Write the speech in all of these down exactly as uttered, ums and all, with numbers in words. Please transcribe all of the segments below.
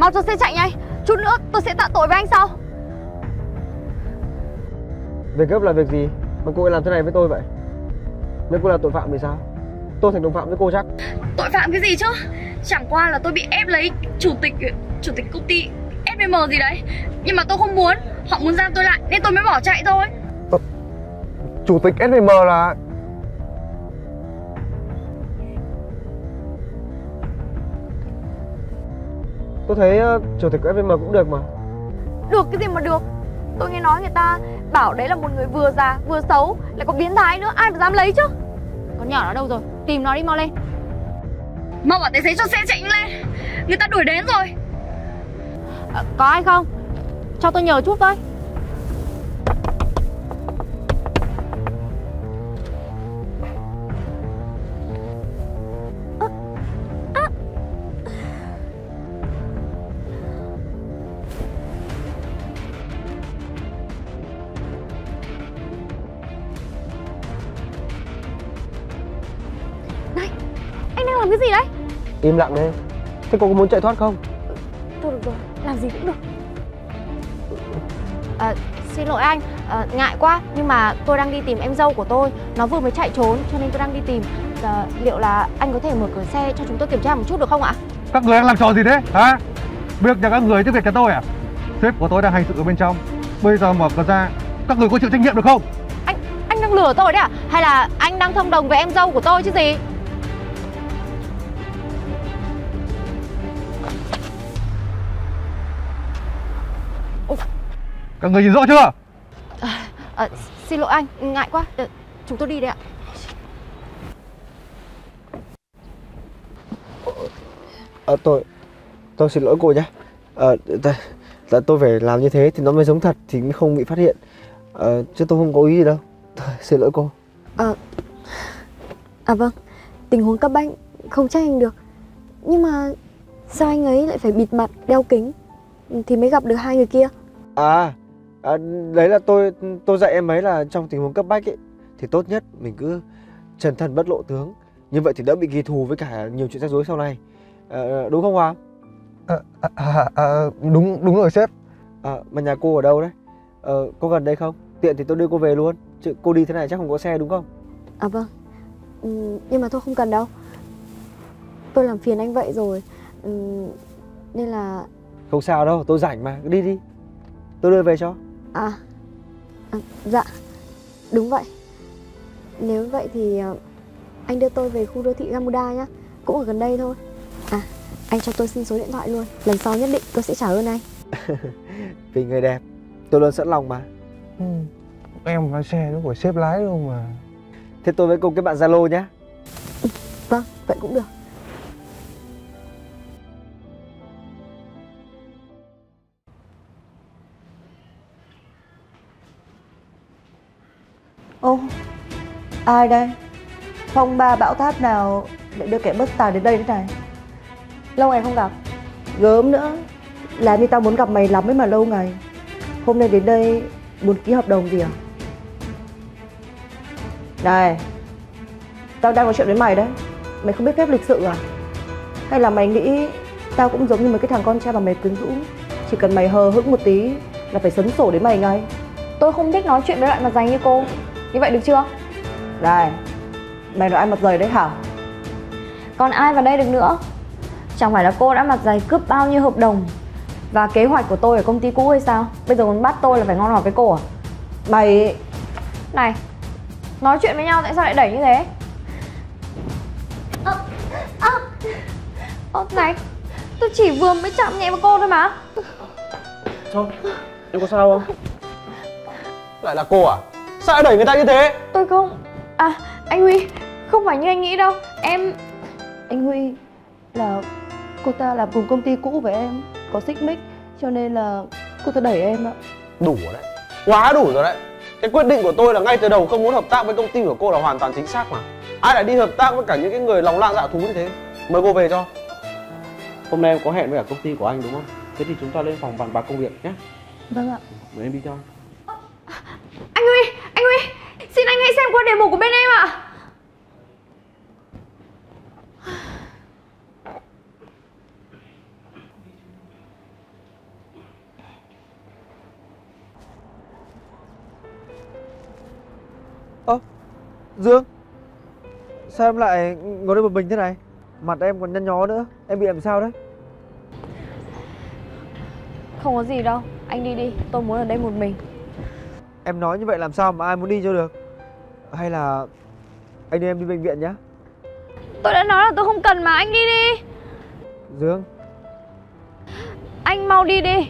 Mau cho xe chạy nhanh. Chút nữa tôi sẽ tạ tội với anh sau. Việc gấp là việc gì mà cô ấy làm thế này với tôi vậy? Nếu cô là tội phạm thì sao? Tôi thành đồng phạm với cô chắc. Tội phạm cái gì chứ? Chẳng qua là tôi bị ép lấy chủ tịch Chủ tịch công ty ét vê em gì đấy. Nhưng mà tôi không muốn. Họ muốn giam tôi lại nên tôi mới bỏ chạy thôi. Ờ, Chủ tịch ét vê em là... Tôi thấy uh, chủ tịch của ét vê em cũng được mà. Được cái gì mà được? Tôi nghe nói người ta bảo đấy là một người vừa già vừa xấu, lại còn biến thái nữa, ai mà dám lấy chứ. Con nhỏ nó đâu rồi? Tìm nó đi, mau lên. Mau bảo tài xế cho xe chạy lên. Người ta đuổi đến rồi. À, có ai không? Cho tôi nhờ chút với. Làm cái gì đấy? Im lặng đi. Thế cô có muốn chạy thoát không? Thôi được rồi, làm gì cũng được. À, xin lỗi anh, à, ngại quá. Nhưng mà tôi đang đi tìm em dâu của tôi. Nó vừa mới chạy trốn cho nên tôi đang đi tìm. à, Liệu là anh có thể mở cửa xe cho chúng tôi kiểm tra một chút được không ạ? Các người đang làm trò gì đấy hả? Việc nhà các người chứ việc nhà tôi à? Sếp của tôi đang hành sự ở bên trong. Bây giờ mở cửa ra, các người có chịu trách nhiệm được không? Anh anh đang lừa tôi đấy à? Hay là anh đang thông đồng với em dâu của tôi chứ gì? Các người nhìn rõ chưa? À, à, xin lỗi anh, ngại quá. à, Chúng tôi đi đây ạ. À, tôi tôi xin lỗi cô nhé. À, tôi, tôi phải làm như thế thì nó mới giống thật, thì mới không bị phát hiện. À, chứ tôi không có ý gì đâu. Xin lỗi cô. À, à vâng, tình huống cấp bách không trách anh được. Nhưng mà sao anh ấy lại phải bịt mặt, đeo kính thì mới gặp được hai người kia? À, à đấy là tôi tôi dạy em ấy là trong tình huống cấp bách ấy thì tốt nhất mình cứ trần thân bất lộ tướng. Như vậy thì đỡ bị ghi thù với cả nhiều chuyện rắc rối sau này. À, đúng không Hoàng? À, à, à, à, đúng đúng rồi sếp. À, mà nhà cô ở đâu đấy? À, cô gần đây không? Tiện thì tôi đưa cô về luôn. Chứ cô đi thế này chắc không có xe đúng không? À vâng, ừ, nhưng mà tôi không cần đâu. Tôi làm phiền anh vậy rồi, ừ, nên là... Không sao đâu, tôi rảnh mà, cứ đi đi. Tôi đưa về cho. À, à dạ, đúng vậy. Nếu vậy thì anh đưa tôi về khu đô thị Gamuda nhá. Cũng ở gần đây thôi. À, anh cho tôi xin số điện thoại luôn. Lần sau nhất định tôi sẽ trả ơn anh. Vì người đẹp, tôi luôn sẵn lòng mà. Ừ, em lái xe nó phải sếp lái luôn mà. Thế tôi với cô kết bạn Zalo nhé. Ừ, vâng, vậy cũng được. Ô, ai đây? Phong ba bão táp nào lại đưa kẻ bất tài đến đây thế này? Lâu ngày không gặp. Gớm nữa. Làm như tao muốn gặp mày lắm ấy mà lâu ngày. Hôm nay đến đây muốn ký hợp đồng gì à? Này, tao đang nói chuyện với mày đấy. Mày không biết phép lịch sự à? Hay là mày nghĩ tao cũng giống như mấy cái thằng con trai mà mày quyến rũ, chỉ cần mày hờ hững một tí là phải sấn sổ đến mày ngay? Tôi không thích nói chuyện với loại mặt dày như cô. Như vậy được chưa? Này, mày nói ai mặt dày đấy hả? Còn ai vào đây được nữa? Chẳng phải là cô đã mặt dày cướp bao nhiêu hợp đồng và kế hoạch của tôi ở công ty cũ hay sao? Bây giờ muốn bắt tôi là phải ngon ngọt với cô à? Mày... Này, nói chuyện với nhau tại sao lại đẩy như thế? Ơ, ơ, ơ, này, tôi chỉ vừa mới chạm nhẹ vào cô thôi mà. Sao? Em có sao không? Lại là cô à? Sao lại đẩy người ta như thế? Tôi không... À, anh Huy, không phải như anh nghĩ đâu. Em... Anh Huy là cô ta làm cùng công ty cũ với em, có xích mích, cho nên là cô ta đẩy em ạ. Đủ rồi đấy, quá đủ rồi đấy. Cái quyết định của tôi là ngay từ đầu không muốn hợp tác với công ty của cô là hoàn toàn chính xác mà. Ai lại đi hợp tác với cả những cái người lòng lang dạ thú như thế? Mời cô về cho. Hôm nay em có hẹn với cả công ty của anh đúng không? Thế thì chúng ta lên phòng bàn bạc công việc nhé. Vâng ạ. Mời em đi cho. Anh Huy, anh Huy, xin anh hãy xem qua đề mục của bên em ạ. Dương, sao em lại ngồi đây một mình thế này? Mặt em còn nhăn nhó nữa, em bị làm sao đấy? Không có gì đâu, anh đi đi, tôi muốn ở đây một mình. Em nói như vậy làm sao mà ai muốn đi cho được? Hay là anh đưa em đi bệnh viện nhé? Tôi đã nói là tôi không cần mà, anh đi đi. Dương, Anh mau đi đi.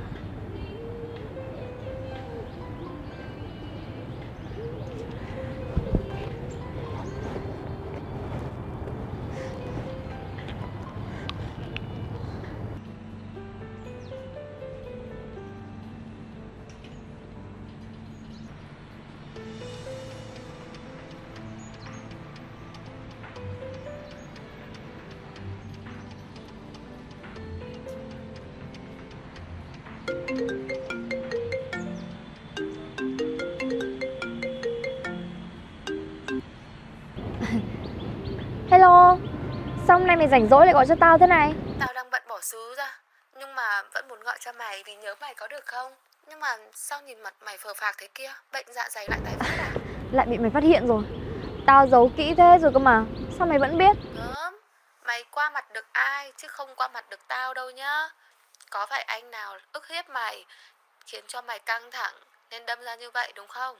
Hello, sao hôm nay mày rảnh rỗi lại gọi cho tao thế này? Tao đang bận bỏ xứ ra, nhưng mà vẫn muốn gọi cho mày vì nhớ mày có được không? Nhưng mà sao nhìn mặt mày phờ phạc thế kia? Bệnh dạ dày lại tái phát à? Lại bị mày phát hiện rồi. Tao giấu kỹ thế rồi cơ mà, sao mày vẫn biết? Gớm, mày qua mặt được ai chứ không qua mặt được tao đâu nhá. Có phải anh nào ức hiếp mày, khiến cho mày căng thẳng nên đâm ra như vậy đúng không?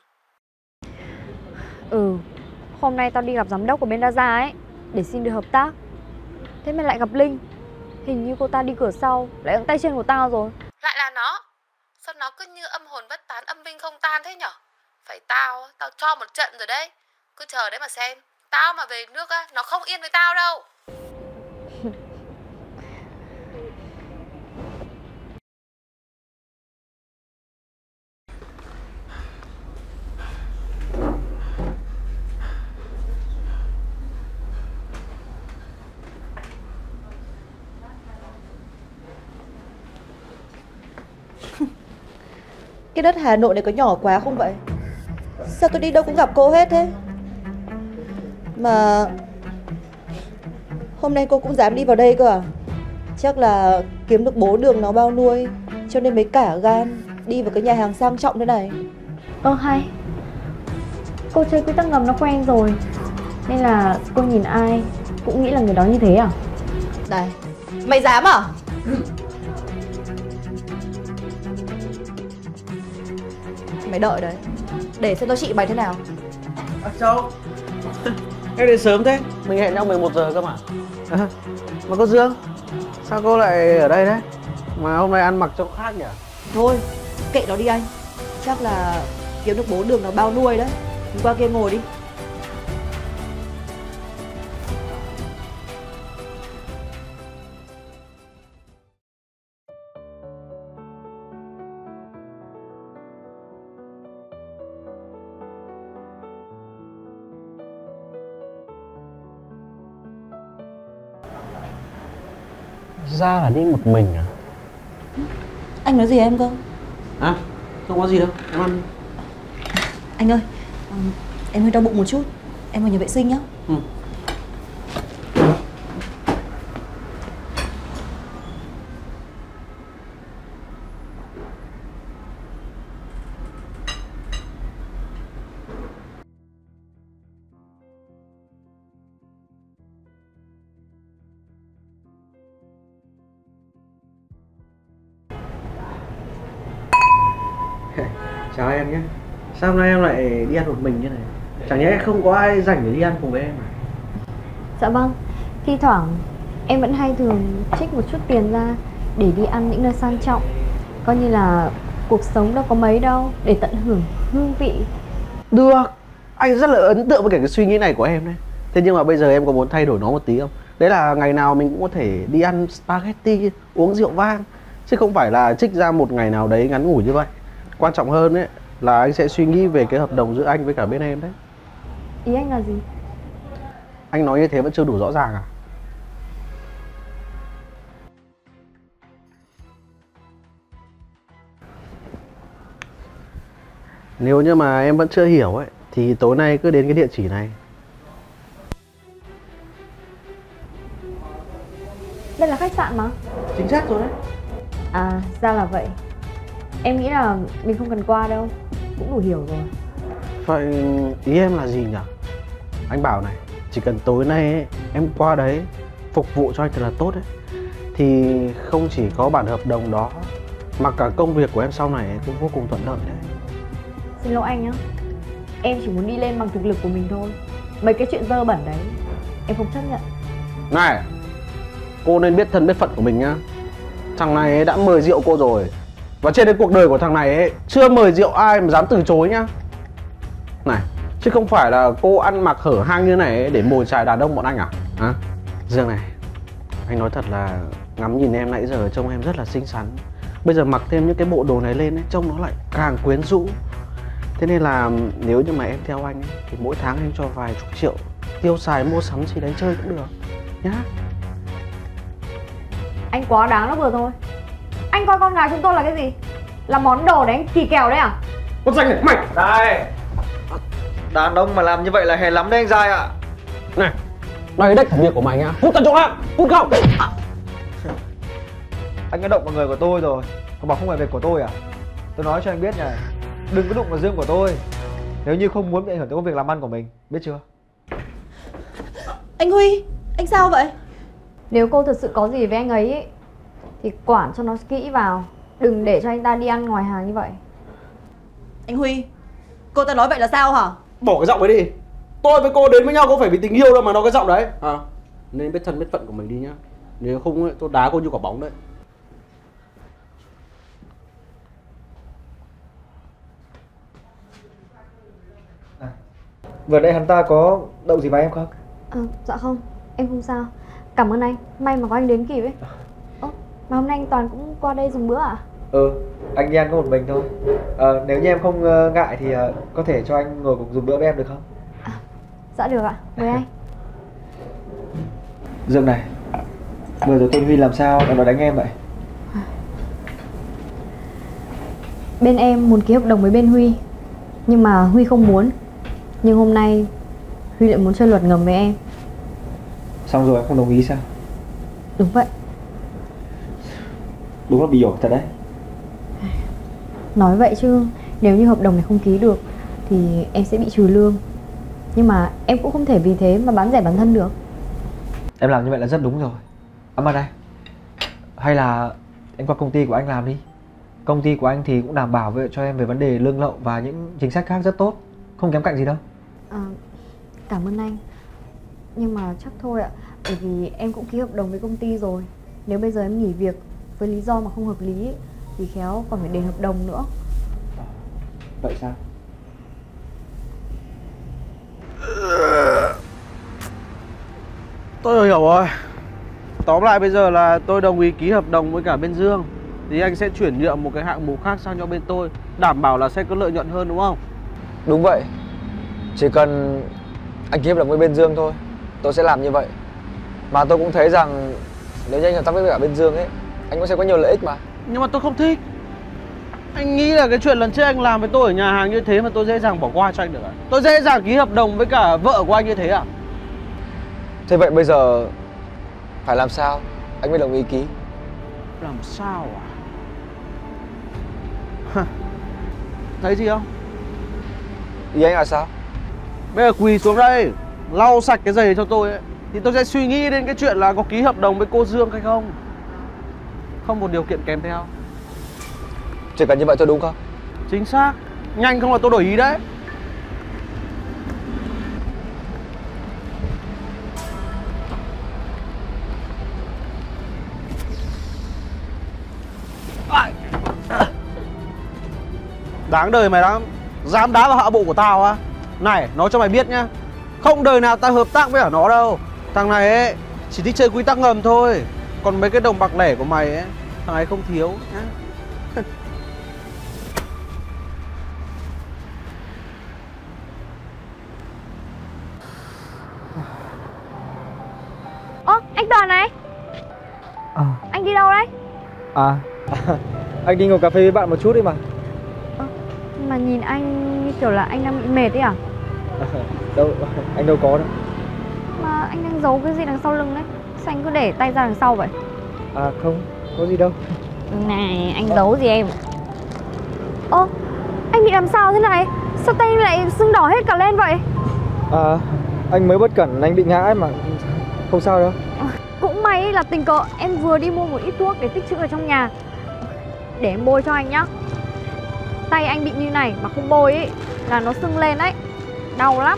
Ừ, hôm nay tao đi gặp giám đốc của bên Daza ấy, để xin được hợp tác. Thế mà lại gặp Linh. Hình như cô ta đi cửa sau, lại ấn tay trên của tao rồi. Lại là nó. Sao nó cứ như âm hồn bất tán, âm binh không tan thế nhở? Phải tao, tao cho một trận rồi đấy. Cứ chờ đấy mà xem. Tao mà về nước á, nó không yên với tao đâu. Cái đất Hà Nội này có nhỏ quá không vậy? Sao tôi đi đâu cũng gặp cô hết thế? Mà hôm nay cô cũng dám đi vào đây cơ à? Chắc là kiếm được bố Đường nó bao nuôi, cho nên mới cả gan đi vào cái nhà hàng sang trọng thế này. Ơ hay, cô chơi quy tắc ngầm nó quen rồi, nên là cô nhìn ai cũng nghĩ là người đó như thế à? Này, mày dám à? Mày đợi đấy, để xem tao trị mày thế nào. À, Châu, em đến sớm thế, mình hẹn nhau mười một giờ cơ mà. À, mà cô Dương, sao cô lại ở đây đấy? Mà hôm nay ăn mặc trông khác nhỉ? Thôi, kệ nó đi anh. Chắc là kiếm được bố Đường nó bao nuôi đấy. Đi qua kia ngồi đi. Ra là đi một mình à? Anh nói gì em cơ? À, không có gì đâu, em ăn đi. Anh ơi, um, em hơi đau bụng một chút. Em vào nhà vệ sinh nhá. Ừ. Chào em nhé. Sao hôm nay em lại đi ăn một mình như này? Chẳng nhẽ không có ai rảnh để đi ăn cùng với em à? Dạ vâng, thi thoảng em vẫn hay thường trích một chút tiền ra để đi ăn những nơi sang trọng. Coi như là cuộc sống đâu có mấy đâu, để tận hưởng hương vị. Được, anh rất là ấn tượng với cả cái suy nghĩ này của em đấy. Thế nhưng mà bây giờ em có muốn thay đổi nó một tí không? Đấy là ngày nào mình cũng có thể đi ăn spaghetti, uống rượu vang, chứ không phải là trích ra một ngày nào đấy ngắn ngủi như vậy. Quan trọng hơn ấy là anh sẽ suy nghĩ về cái hợp đồng giữa anh với cả bên em đấy. Ý anh là gì? Anh nói như thế vẫn chưa đủ rõ ràng à? Nếu như mà em vẫn chưa hiểu ấy thì tối nay cứ đến cái địa chỉ này. Đây là khách sạn mà. Chính xác rồi đấy. À, ra là vậy. Em nghĩ là mình không cần qua đâu, cũng đủ hiểu rồi. Vậy ý em là gì nhỉ? Anh bảo này, chỉ cần tối nay ấy, em qua đấy phục vụ cho anh thật là tốt ấy, thì không chỉ có bản hợp đồng đó mà cả công việc của em sau này cũng vô cùng thuận lợi đấy. Xin lỗi anh nhá, em chỉ muốn đi lên bằng thực lực của mình thôi. Mấy cái chuyện dơ bẩn đấy em không chấp nhận. Này, cô nên biết thân biết phận của mình nhá. Thằng này ấy đã mời rượu cô rồi, và trên cái cuộc đời của thằng này ấy chưa mời rượu ai mà dám từ chối nhá. Này, chứ không phải là cô ăn mặc hở hang như này ấy để mồi chài đàn ông bọn anh à? Hả? Dương này, anh nói thật là ngắm nhìn em nãy giờ trông em rất là xinh xắn. Bây giờ mặc thêm những cái bộ đồ này lên ấy, trông nó lại càng quyến rũ. Thế nên là nếu như mà em theo anh ấy, thì mỗi tháng anh cho vài chục triệu tiêu xài mua sắm gì đấy chơi cũng được nhá. Anh quá đáng lắm vừa thôi. Anh coi con gái chúng tôi là cái gì? Là món đồ đấy anh kỳ kèo đấy à? Con danh này mày Đây, đàn ông mà làm như vậy là hèn lắm đấy anh Giai ạ. này, đây đất việc của mày nhá. Cút ra chỗ khác, cút không. Anh đã động vào người của tôi rồi, còn bảo không phải việc của tôi à? Tôi nói cho anh biết này, đừng có đụng vào Dương của tôi, nếu như không muốn bị ảnh hưởng tới công việc làm ăn của mình, biết chưa? Anh Huy, anh sao vậy? Nếu cô thật sự có gì với anh ấy, ấy thì quản cho nó kỹ vào. Đừng để cho anh ta đi ăn ngoài hàng như vậy. Anh Huy, cô ta nói vậy là sao hả? Bỏ cái giọng ấy đi. Tôi với cô đến với nhau có phải vì tình yêu đâu mà nói cái giọng đấy à? Nên biết thân biết phận của mình đi nhá. Nếu không ấy, tôi đá cô như quả bóng đấy. Vừa nãy hắn ta có đậu gì vào em không? À, dạ không, em không sao. Cảm ơn anh, may mà có anh đến kịp ấy. Ơ, mà hôm nay anh Toàn cũng qua đây dùng bữa à? Ừ, anh đi ăn có một mình thôi. À, nếu như em không uh, ngại thì uh, có thể cho anh ngồi cùng dùng bữa với em được không? À, dạ được ạ, mời anh. Dương này, vừa rồi tên Huy làm sao lại nói đánh em vậy? Bên em muốn ký hợp đồng với bên Huy, nhưng mà Huy không muốn. Nhưng hôm nay Huy lại muốn chơi luật ngầm với em. Xong rồi em không đồng ý sao? Đúng vậy. Đúng là bị ổi thật đấy. Nói vậy chứ nếu như hợp đồng này không ký được thì em sẽ bị trừ lương. Nhưng mà em cũng không thể vì thế mà bán rẻ bản thân được. Em làm như vậy là rất đúng rồi. Ấm vào đây. Hay là em qua công ty của anh làm đi. Công ty của anh thì cũng đảm bảo cho em về vấn đề lương lậu và những chính sách khác rất tốt, không kém cạnh gì đâu. À, cảm ơn anh. Nhưng mà chắc thôi ạ. Bởi vì em cũng ký hợp đồng với công ty rồi. Nếu bây giờ em nghỉ việc với lý do mà không hợp lý thì khéo còn phải đền hợp đồng nữa. Vậy sao? Tôi hiểu rồi. Tóm lại bây giờ là tôi đồng ý ký hợp đồng với cả bên Dương, thì anh sẽ chuyển nhượng một cái hạng mục khác sang cho bên tôi, đảm bảo là sẽ có lợi nhuận hơn đúng không? Đúng vậy. Chỉ cần anh ký hợp đồng với bên Dương thôi, tôi sẽ làm như vậy. Mà tôi cũng thấy rằng nếu như anh hợp tác với cả bên Dương ấy, anh cũng sẽ có nhiều lợi ích mà. Nhưng mà tôi không thích. Anh nghĩ là cái chuyện lần trước anh làm với tôi ở nhà hàng như thế mà tôi dễ dàng bỏ qua cho anh được à? Tôi dễ dàng ký hợp đồng với cả vợ của anh như thế à? Thế vậy bây giờ phải làm sao anh mới đồng ý ký? Làm sao à? Thấy gì không? Ý anh là sao? Bây giờ quỳ xuống đây, lau sạch cái giày cho tôi ấy, thì tôi sẽ suy nghĩ đến cái chuyện là có ký hợp đồng với cô Dương hay không. Không một điều kiện kèm theo. Chỉ cần như vậy thôi đúng không? Chính xác. Nhanh không là tôi đổi ý đấy. Đáng đời mày lắm. Dám đá vào hạ bộ của tao á? Này, nói cho mày biết nhá, không đời nào tao hợp tác với cả nó đâu. Thằng này ấy chỉ thích chơi quy tắc ngầm thôi. Còn mấy cái đồng bạc lẻ của mày ấy, thằng ấy không thiếu nhá. Ơ, anh Toàn này. À, Anh đi đâu đấy? à anh đi ngồi cà phê với bạn một chút đi mà. Ơ, mà nhìn anh như kiểu là anh đang bị mệt ấy à? À, đâu, anh đâu có đâu. Mà anh đang giấu cái gì đằng sau lưng đấy? Sao anh cứ để tay ra đằng sau vậy? À không, có gì đâu. Này, anh giấu gì em? Ơ, anh bị làm sao thế này? Sao tay lại sưng đỏ hết cả lên vậy? À, Anh mới bất cẩn anh bị ngã ấy mà. Không sao đâu. Cũng may là tình cờ em vừa đi mua một ít thuốc để tích trữ ở trong nhà. Để em bôi cho anh nhá. Tay anh bị như này mà không bôi ấy là nó sưng lên đấy. Đau lắm.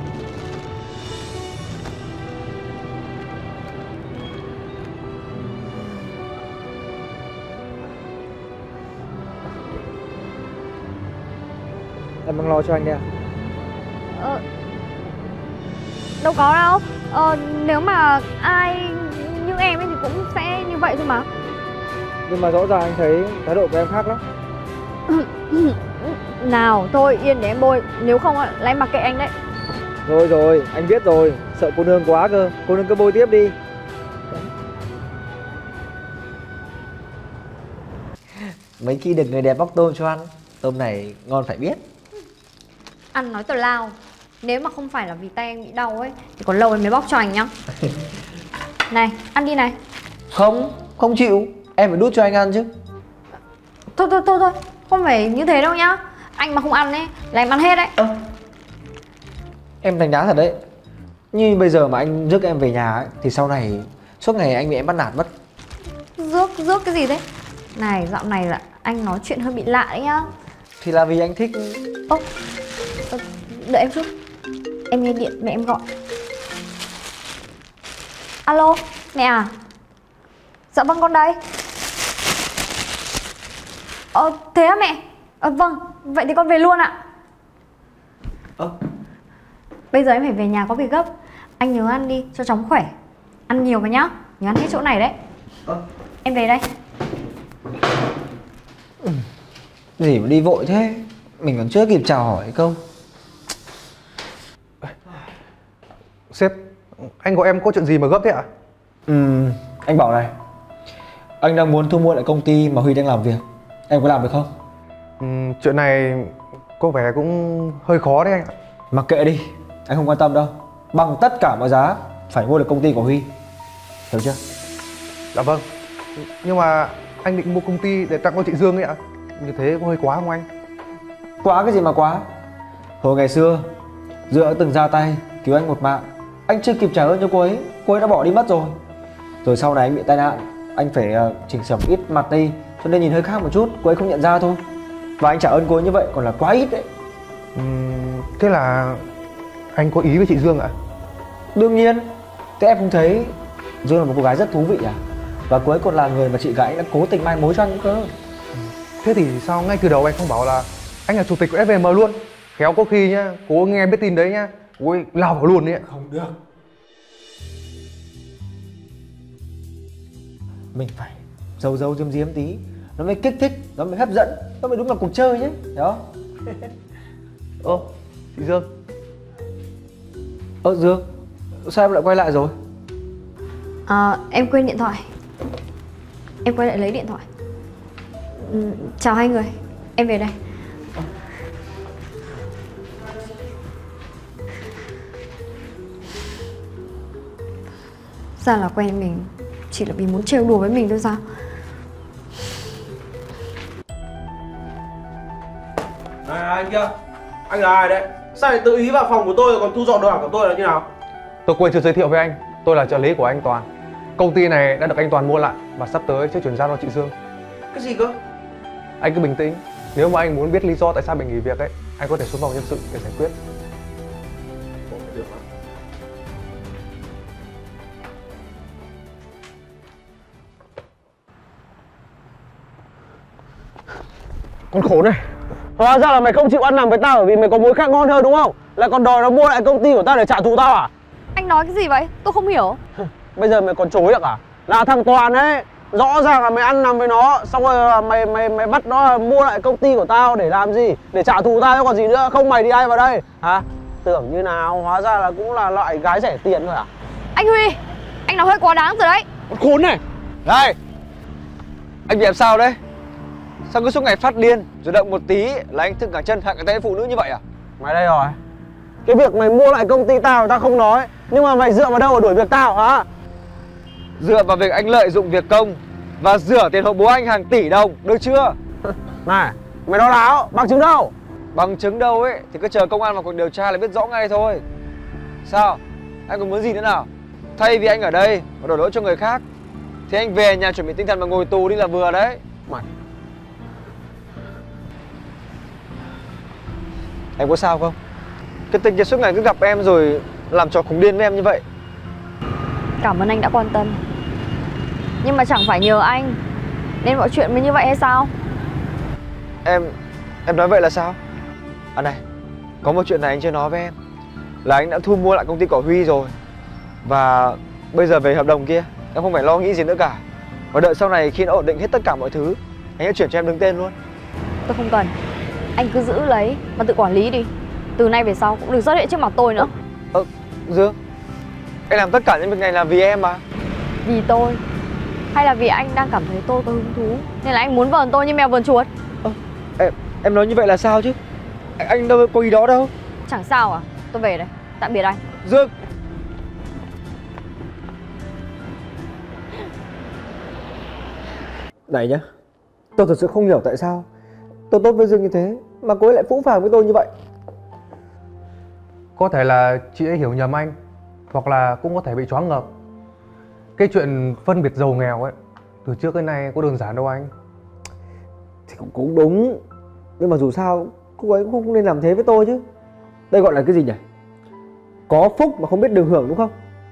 Em đang lo cho anh đây à? Ờ, đâu có đâu. Ờ, nếu mà ai như em ấy thì cũng sẽ như vậy thôi mà. Nhưng mà rõ ràng anh thấy thái độ của em khác lắm. Nào, thôi yên để em bôi. Nếu không là em mặc kệ anh đấy. Rồi rồi, anh biết rồi. Sợ cô nương quá cơ. Cô nương cứ bôi tiếp đi. Mấy khi được người đẹp bóc tôm cho ăn. Tôm này ngon phải biết. Ăn nói tào lao. Nếu mà không phải là vì tay anh bị đau ấy thì còn lâu em mới bóc cho anh nhá. Này, ăn đi này. Không, không chịu. Em phải đút cho anh ăn chứ. Thôi thôi thôi thôi, không phải như thế đâu nhá. Anh mà không ăn ấy là em ăn hết đấy. Ơ, em đánh đá thật đấy. Như bây giờ mà anh rước em về nhà ấy, thì sau này suốt ngày anh bị em bắt nạt mất. Rước, rước cái gì đấy? Này, dạo này là anh nói chuyện hơi bị lạ đấy nhá. Thì là vì anh thích. Ô, ờ, đợi em chút. Em nghe điện mẹ em gọi. Alo, mẹ à? Dạ vâng con đây. Ờ, thế á mẹ? Ờ, vâng, vậy thì con về luôn ạ. Ơ, Bây giờ em phải về nhà có việc gấp. Anh nhớ ăn đi cho chóng khỏe. Ăn nhiều vào nhá. Nhớ ăn hết chỗ này đấy. Ơ, Em về đây. gì mà đi vội thế? Mình còn chưa kịp chào hỏi câu. Sếp, anh gọi em có chuyện gì mà gấp thế ạ? Ừ, anh bảo này, anh đang muốn thu mua lại công ty mà Huy đang làm việc. Em có làm được không? Ừ, chuyện này có vẻ cũng hơi khó đấy anh ạ. Mặc kệ đi, anh không quan tâm đâu. Bằng tất cả mọi giá phải mua được công ty của Huy. Hiểu chưa? Dạ vâng. Nhưng mà anh định mua công ty để tặng cho chị Dương ấy ạ. Như thế có hơi quá không anh? Quá cái gì mà quá. Hồi ngày xưa Dựa từng ra tay cứu anh một mạng. Anh chưa kịp trả ơn cho cô ấy, cô ấy đã bỏ đi mất rồi. Rồi sau này anh bị tai nạn, anh phải uh, chỉnh sửa ít mặt đi, cho nên nhìn hơi khác một chút, cô ấy không nhận ra thôi. Và anh trả ơn cô ấy như vậy còn là quá ít đấy. Uhm, thế là anh có ý với chị Dương ạ? Đương nhiên. Thế em không thấy Dương là một cô gái rất thú vị à? Và cô ấy còn là người mà chị gái đã cố tình mai mối cho anh cơ. Thế thì sao ngay từ đầu anh không bảo là anh là chủ tịch của ép vê em luôn? Khéo có khi nhá, cô nghe biết tin đấy nhá, cô ấy lao vào luôn đấy ạ. Không được. Mình phải giấu giấu diếm diếm tí, nó mới kích thích, nó mới hấp dẫn, nó mới đúng là cuộc chơi chứ. Đó. Ô, chị Dương. Ơ Dương, sao em lại quay lại rồi? À, em quên điện thoại. Em quay lại lấy điện thoại. Ừ, chào hai người, em về đây. Ra là quen mình chỉ là vì muốn trêu đùa với mình thôi sao? Này anh kia, anh là ai đấy? Sao lại tự ý vào phòng của tôi rồi còn thu dọn đồ đạc của tôi là như nào? Tôi quên chưa giới thiệu với anh, tôi là trợ lý của anh Toàn. Công ty này đã được anh Toàn mua lại và sắp tới sẽ chuyển giao cho chị Dương. Cái gì cơ? Anh cứ bình tĩnh, nếu mà anh muốn biết lý do tại sao mình nghỉ việc ấy, anh có thể xuống phòng nhân sự để giải quyết. Con khốn này, hóa ra là mày không chịu ăn nằm với tao bởi vì mày có mối khác ngon hơn đúng không? Lại còn đòi nó mua lại công ty của tao để trả thù tao à? Anh nói cái gì vậy? Tôi không hiểu. Bây giờ mày còn chối được à? Là thằng Toàn ấy, rõ ràng là mày ăn nằm với nó, xong rồi mày mày mày bắt nó mua lại công ty của tao để làm gì? Để trả thù tao chứ còn gì nữa, không mày đi ai vào đây? Hả? Tưởng như nào, hóa ra là cũng là loại gái rẻ tiền thôi à? Anh Huy, anh nói hơi quá đáng rồi đấy. Con khốn này. Này, anh bị làm sao đấy? Sao cứ suốt ngày phát điên, rồi động một tí là anh thưng cả chân hạng cái tay phụ nữ như vậy à? Mày đây rồi. Cái việc mày mua lại công ty tao tao không nói, nhưng mà mày dựa vào đâu mà đuổi việc tao hả? Dựa vào việc anh lợi dụng việc công và rửa tiền hộ bố anh hàng tỷ đồng, được chưa? Này, mày nói láo, bằng chứng đâu? Bằng chứng đâu ấy thì cứ chờ công an vào cuộc điều tra là biết rõ ngay thôi. Sao? Anh còn muốn gì nữa nào? Thay vì anh ở đây và đổ lỗi cho người khác thì anh về nhà chuẩn bị tinh thần và ngồi tù đi là vừa đấy. Mày, Em có sao không? Cái tình kia suốt ngày cứ gặp em rồi làm trò khùng điên với em như vậy. Cảm ơn anh đã quan tâm. Nhưng mà chẳng phải nhờ anh nên mọi chuyện mới như vậy hay sao? Em... em nói vậy là sao? À này, có một chuyện này anh chưa nói với em. Là anh đã thu mua lại công ty của Huy rồi. Và bây giờ về hợp đồng kia em không phải lo nghĩ gì nữa cả. Và đợi sau này khi nó ổn định hết tất cả mọi thứ, anh sẽ chuyển cho em đứng tên luôn. Tôi không cần. Anh cứ giữ lấy mà tự quản lý đi. Từ nay về sau cũng đừng xuất hiện trước mặt tôi nữa. Ơ, ờ, Dương, anh làm tất cả những việc này là vì em mà. Vì tôi? Hay là vì anh đang cảm thấy tôi có hứng thú nên là anh muốn vờn tôi như mèo vờn chuột? Ơ, em, em nói như vậy là sao chứ? Anh, anh đâu có ý đó đâu. Chẳng sao à? Tôi về đây. Tạm biệt anh. Dương! Này nhá, tôi thật sự không hiểu tại sao tôi tốt với Dương như thế mà cô ấy lại phũ phàng với tôi như vậy. Có thể là chị ấy hiểu nhầm anh, hoặc là cũng có thể bị choáng ngợp. Cái chuyện phân biệt giàu nghèo ấy từ trước đến nay có đơn giản đâu anh. Thì cũng, cũng đúng. Nhưng mà dù sao cô ấy cũng không nên làm thế với tôi chứ. Đây gọi là cái gì nhỉ? Có phúc mà không biết đường hưởng đúng không?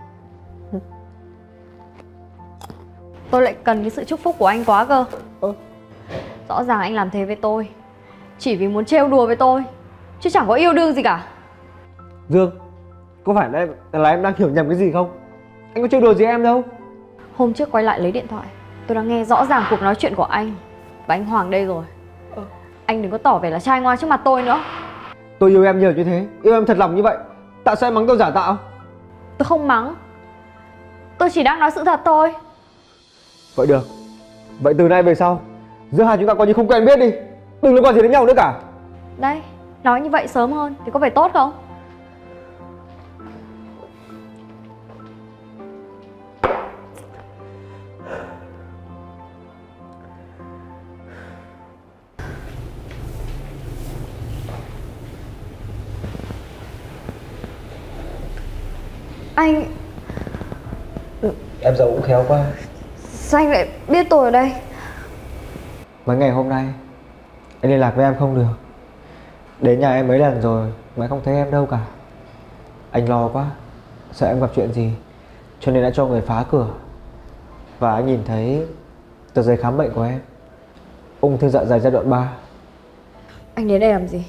Tôi lại cần cái sự chúc phúc của anh quá cơ. Ơ, Rõ ràng anh làm thế với tôi chỉ vì muốn trêu đùa với tôi, chứ chẳng có yêu đương gì cả. Dương, có phải là em, là em đang hiểu nhầm cái gì không? Anh có trêu đùa gì em đâu. Hôm trước quay lại lấy điện thoại, tôi đã nghe rõ ràng cuộc nói chuyện của anh và anh Hoàng đây rồi. Ờ. Anh đừng có tỏ vẻ là trai ngoan trước mặt tôi nữa. Tôi yêu em nhiều như thế, yêu em thật lòng như vậy, tại sao em mắng tôi giả tạo? Tôi không mắng, tôi chỉ đang nói sự thật thôi. Vậy được. Vậy từ nay về sau giữa hai chúng ta coi như không quen biết đi. Đừng liên quan gì đến nhau nữa cả. Đấy, nói như vậy sớm hơn thì có phải tốt không? Anh... Em giàu cũng khéo quá. Sao anh lại biết tôi ở đây? Mấy ngày hôm nay anh liên lạc với em không được. Đến nhà em mấy lần rồi mà không thấy em đâu cả. Anh lo quá, sợ em gặp chuyện gì, cho nên đã cho người phá cửa. Và anh nhìn thấy tờ giấy khám bệnh của em, ung thư dạ dày giai đoạn ba. Anh đến đây làm gì?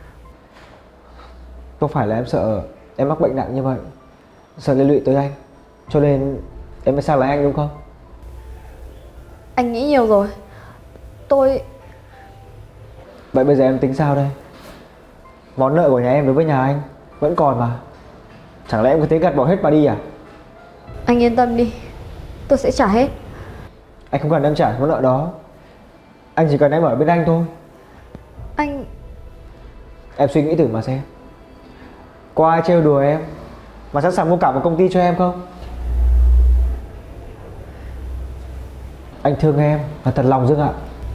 Không phải là em sợ em mắc bệnh nặng như vậy, sợ liên lụy tới anh, cho nên em mới sang lại anh đúng không? Anh nghĩ nhiều rồi. Tôi... Vậy bây giờ em tính sao đây? Món nợ của nhà em đối với nhà anh vẫn còn mà. Chẳng lẽ em có thể gạt bỏ hết mà đi à? Anh yên tâm đi, tôi sẽ trả hết. Anh không cần em trả món nợ đó. Anh chỉ cần em ở bên anh thôi. Anh... Em suy nghĩ thử mà xem, có ai trêu đùa em mà sẵn sàng mua cả một công ty cho em không? Anh thương em và thật lòng Dương ạ.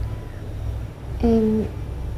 Em...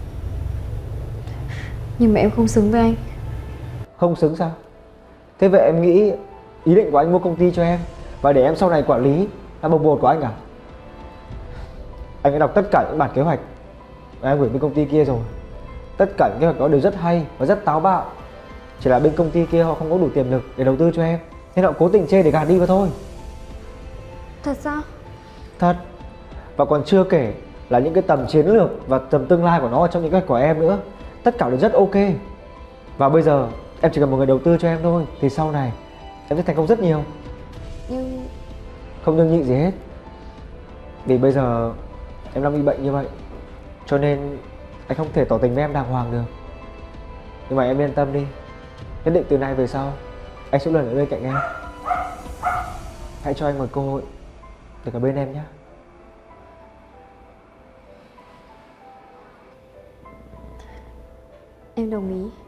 Nhưng mà em không xứng với anh. Không xứng sao? Thế vậy em nghĩ ý định của anh mua công ty cho em và để em sau này quản lý là bồng bột của anh à? Anh đã đọc tất cả những bản kế hoạch mà em gửi bên công ty kia rồi. Tất cả những kế hoạch đó đều rất hay và rất táo bạo. Chỉ là bên công ty kia họ không có đủ tiềm lực để đầu tư cho em, nên họ cố tình chê để gạt đi vào thôi. Thật sao? Thật. Và còn chưa kể là những cái tầm chiến lược và tầm tương lai của nó ở trong những kế hoạch của em nữa. Tất cả đều rất ok. Và bây giờ em chỉ cần một người đầu tư cho em thôi thì sau này em sẽ thành công rất nhiều. Nhưng... Không nhưng nhịn gì hết. Vì bây giờ em đang bị bệnh như vậy, cho nên anh không thể tỏ tình với em đàng hoàng được. Nhưng mà em yên tâm đi, nhất định từ nay về sau anh sẽ luôn ở bên cạnh em. Hãy cho anh một cơ hội để ở bên em nhé. Em đồng ý.